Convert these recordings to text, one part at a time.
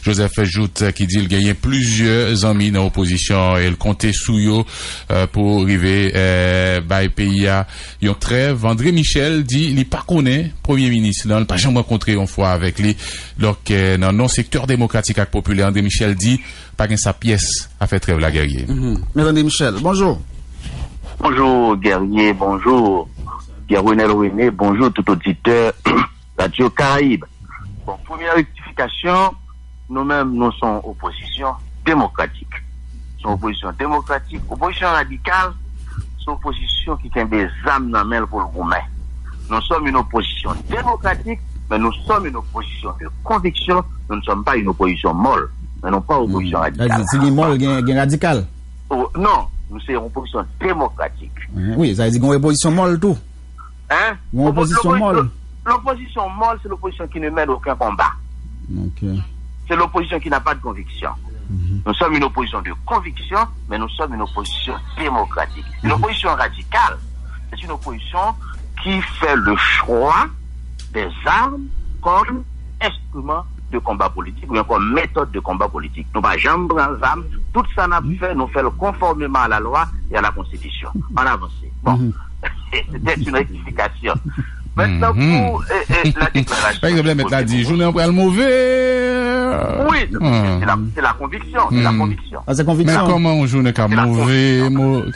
Joseph Jout qui dit qu'il gagne plusieurs amis dans l'opposition et il comptait sous eux pour arriver by pays à yon trêve. André Michel dit il pas connaît premier ministre là, il pas jamais rencontré une fois avec lui. Donc dans non secteur démocratique et populaire, André Michel dit pas gain sa pièce à faire trêve la guerrier. Mais André Michel, bonjour. Bonjour guerrier, bonjour René, bonjour tout auditeur Radio Caraïbe. Bon, première rectification, nous-mêmes, nous sommes opposition démocratique. Nous sommes opposition démocratique, opposition radicale, c'est opposition qui tient des âmes dans la main pour le roumain. Nous sommes une opposition démocratique, mais nous sommes une opposition de conviction. Nous ne sommes pas une opposition molle. Nous n'avons pas une opposition radicale. C'est une molle, une radicale? Non, nous sommes une opposition démocratique. Oui, ça veut dire qu'on est opposition molle tout. Hein? Une opposition molle. L'opposition molle, c'est l'opposition qui ne mène aucun combat. Okay. C'est l'opposition qui n'a pas de conviction. Nous sommes une opposition de conviction, mais nous sommes une opposition démocratique. Une opposition radicale, c'est une opposition qui fait le choix des armes comme instrument de combat politique ou bien comme méthode de combat politique. Nous n'avons jamais pris les armes. Tout ça n'a fait, nous faisons conformément à la loi et à la Constitution. En avancée. Bon, c'était une rectification. Maintenant, pour la déclaration. Par exemple, mettre la dit, journée après le mauvais. Oui, c'est la conviction. C'est la conviction. Ah, c'est conviction. Mais comment on joue un mauvais?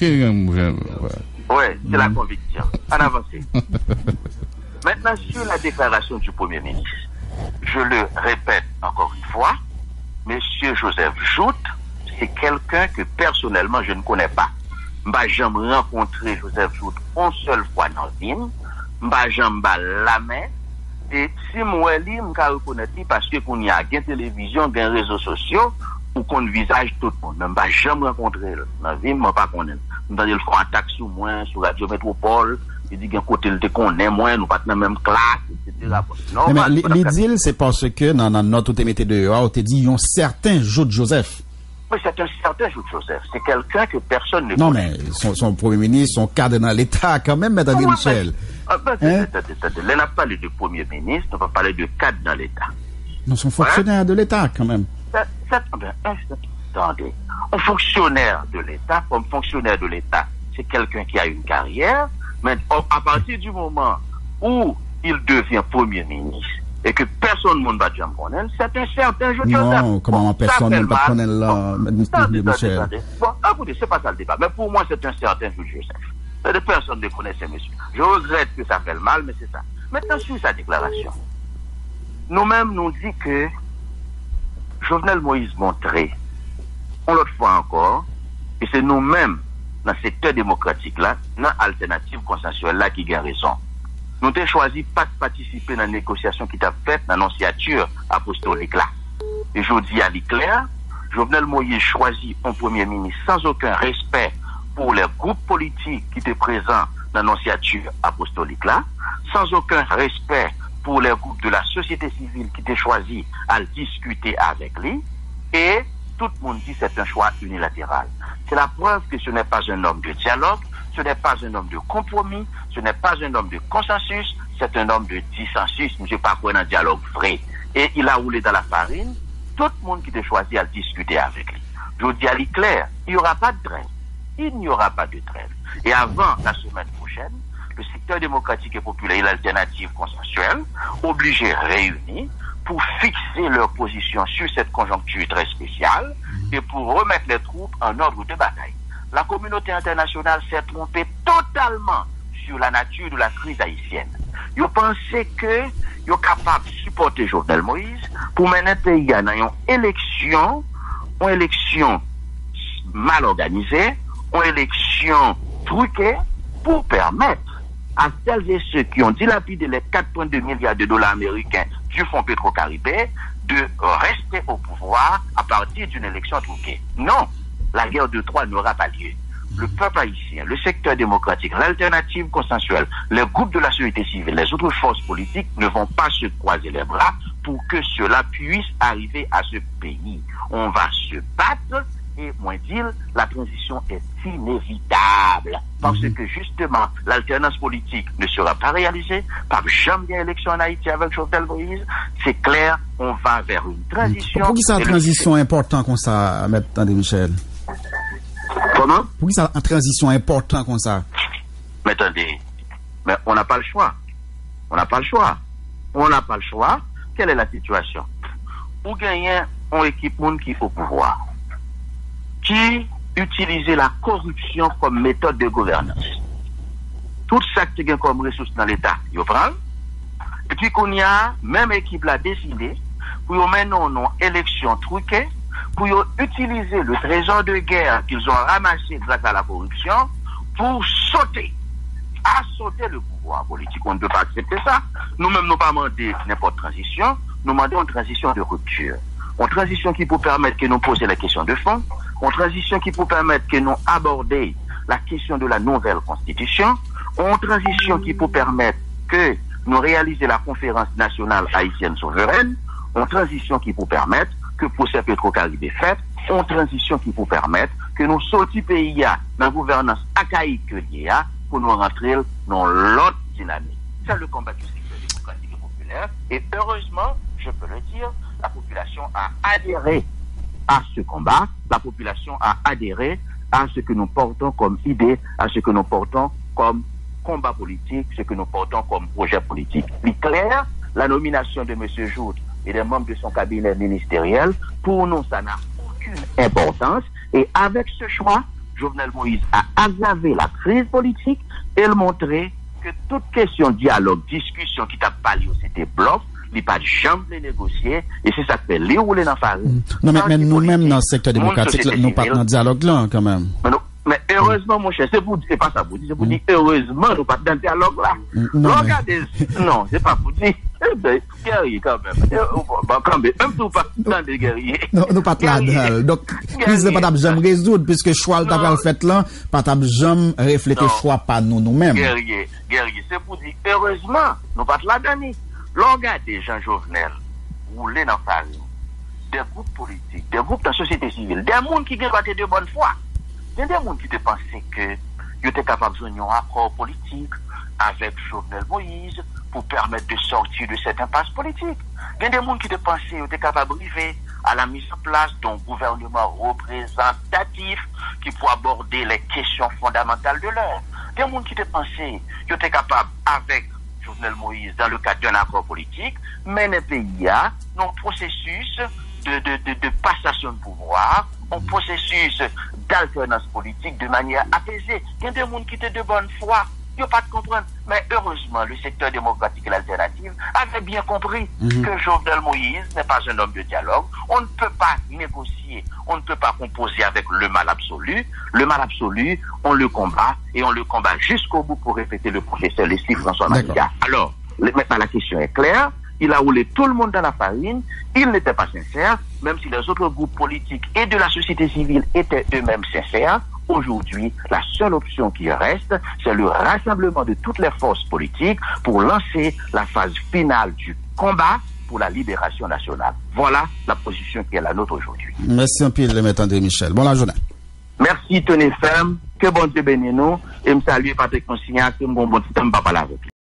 Oui, c'est la conviction. En avancée. Maintenant, sur la déclaration du Premier ministre, je le répète encore une fois, Monsieur Joseph Jout, c'est quelqu'un que personnellement je ne connais pas. J'ai jamais rencontré Joseph Jout une seule fois dans la vie. J'ai jamais la main. Et si moi, je me reconnais parce que qu'on y a une télévision, des réseaux sociaux, ou qu'on visage tout le monde. Je n'ai jamais rencontré dans la vie, je ne pas connaître. Je vais faire un attaque sur moi, sur Radio Métropole. Il dit qu'il y a un côté qu'on est moins, nous pas dans la même classe, etc. Non, mais l'idée, c'est parce que dans notre TMT de on te dit, il y a un certain Jout Joseph. Oui, c'est un certain Jout Joseph. C'est quelqu'un que personne ne connaît. Non, mais son premier ministre, son cadre dans l'État, quand même, André Michel. On n'a pas parlé de premier ministre, on va parler de cadre dans l'État. Non, son fonctionnaire de l'État, quand même. Attendez. Un fonctionnaire de l'État, comme fonctionnaire de l'État, c'est quelqu'un qui a une carrière, mais à partir du moment où il devient premier ministre, et que personne ne va jamais connaître, c'est un certain Jout Joseph. Non, comment personne ne va connaître là, Michel? Bon, écoutez, c'est pas ça le débat. Mais pour moi, c'est un certain Jout Joseph. De personne ne connaît ces messieurs. Je regrette que ça fait le mal, mais c'est ça. Maintenant, sur sa déclaration, nous-mêmes nous dit que Jovenel Moïse montrait, on l'autre fois encore, et c'est nous-mêmes, dans le secteur démocratique là, dans l'alternative consensuelle là, qui gagne raison. Nous avons choisi pas de participer dans la négociation qui t'a faite dans l'annonciature apostolique là. Et je dis à l'éclair, Jovenel Moïse choisit un premier ministre sans aucun respect pour les groupes politiques qui étaient présents dans l'annonciature apostolique là, sans aucun respect pour les groupes de la société civile qui étaient choisis à discuter avec lui, et tout le monde dit que c'est un choix unilatéral. C'est la preuve que ce n'est pas un homme de dialogue, ce n'est pas un homme de compromis, ce n'est pas un homme de consensus, c'est un homme de dissensus. Je ne sais pas quoi dans un dialogue vrai. Et il a roulé dans la farine, tout le monde qui était choisi à discuter avec lui. Je dis à l'éclair, il n'y aura pas de trêve. Il n'y aura pas de trêve. Et avant la semaine prochaine, le secteur démocratique et populaire et l'alternative consensuelle, obligés réunis pour fixer leur position sur cette conjoncture très spéciale et pour remettre les troupes en ordre de bataille. La communauté internationale s'est trompée totalement sur la nature de la crise haïtienne. Ils pensaient que ils sont capables de supporter Jovenel Moïse pour mener le pays à une élection mal organisée, une élection truquée pour permettre à celles et ceux qui ont dilapidé les 4,2 milliards de dollars américains du Fonds Petro-Caribé de rester au pouvoir à partir d'une élection truquée. Non, la guerre de Troie n'aura pas lieu. Le peuple haïtien, le secteur démocratique, l'alternative consensuelle, les groupes de la société civile, les autres forces politiques ne vont pas se croiser les bras pour que cela puisse arriver à ce pays. On va se battre Et moi dire, la transition est inévitable. Parce que justement, l'alternance politique ne sera pas réalisée, pas jamais d'élection en Haïti avec Jovenel Moïse. C'est clair, on va vers une transition. Pour qui ça transition important comme ça, M. André Michel? Comment? Pour qui ça en transition important comme ça? Mais attendez, mais on n'a pas le choix. On n'a pas le choix. On n'a pas le choix. Quelle est la situation? Ou gagner une équipe monde qui est au pouvoir, qui utilise la corruption comme méthode de gouvernance. Tout ça qui est comme ressource dans l'État, il prend. Et puis qu'on y a, même équipe l'a décidé, pour mener une élection truquée, pour utiliser le trésor de guerre qu'ils ont ramassé grâce à la corruption, pour sauter le pouvoir politique. On ne peut pas accepter ça. Nous-mêmes, nous pas demander n'importe transition, nous demandons une transition de rupture. Une transition qui peut permettre que nous poser la question de fond, une transition qui peut permettre que nous aborder la question de la nouvelle constitution, une transition qui peut permettre que nous réaliser la conférence nationale haïtienne souveraine, une transition qui peut permettre que le procès Petro-Caribé fait, une transition qui peut permettre que nous sortions pays dans la gouvernance archaïque que l'il pour nous rentrer dans l'autre dynamique. C'est le combat du secteur démocratique et populaire. Et heureusement, je peux le dire, la population a adhéré à ce combat, la population a adhéré à ce que nous portons comme idée, à ce que nous portons comme combat politique, ce que nous portons comme projet politique. Plus clair, la nomination de M. Jout et des membres de son cabinet ministériel, pour nous, ça n'a aucune importance. Et avec ce choix, Jovenel Moïse a aggravé la crise politique et montré que toute question, dialogue, discussion qui t'a parlé, c'était bluff. Il n'y a pas de jambe les négocier, et c'est ça qui fait les rouler dans la farine. Non, mais nous-mêmes, dans le secteur démocratique, nous pas dans le dialogue là, quand même. Mais heureusement, mon cher, c'est pas ça pour dire, c'est pour dire, heureusement, nous pas dans le dialogue là. Regardez, non, c'est pas pour dire, guerrier quand même. Quand même, même si vous pas dans des guerriers. Nous pas là-dedans. Donc, crise n'est pas jamais résoudre, puisque choix le t'avait fait là, pas jamais refléter choix pas nous-mêmes. Guerrier, c'est pour dire, heureusement, nous pas là-dedans. Regardez Jean Jovenel rouler dans Paris, des groupes politiques, des groupes de la société civile, des gens qui ont de bonne foi. Il y a des gens qui pensaient qu'ils étaient capables de faire un accord politique avec Jovenel Moïse pour permettre de sortir de cette impasse politique. Il y a des gens qui pensaient qu'ils étaient capables d'arriver à la mise en place d'un gouvernement représentatif qui pourrait aborder les questions fondamentales de l'heure. Il y a des gens qui pensaient qu'ils étaient capables, avec Jovenel Moïse, dans le cadre d'un accord politique, mener le pays à un processus de passation de pouvoir, un processus d'alternance politique de manière apaisée. Il y a des gens qui étaient de bonne foi, ils n'ont pas de comprendre. Mais heureusement, le secteur démocratique et l'alternative avait bien compris que Jovenel Moïse n'est pas un homme de dialogue. On ne peut pas négocier, on ne peut pas composer avec le mal absolu. Le mal absolu, on le combat, et on le combat jusqu'au bout, pour répéter le professeur Leslie François Malia. Alors, maintenant la question est claire. Il a roulé tout le monde dans la farine. Il n'était pas sincère, même si les autres groupes politiques et de la société civile étaient eux-mêmes sincères. Aujourd'hui, la seule option qui reste, c'est le rassemblement de toutes les forces politiques pour lancer la phase finale du combat pour la libération nationale. Voilà la position qui est la nôtre aujourd'hui. Merci un peu, M. André Michel. Bonne journée. Merci, tenez ferme. Que bon Dieu bénisse nous. Et me salue Patrick Consignac, que mon bon temps, papa la